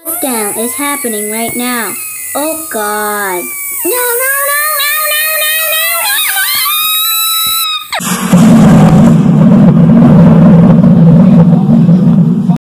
Shutdown is happening right now. Oh God. No, no, no!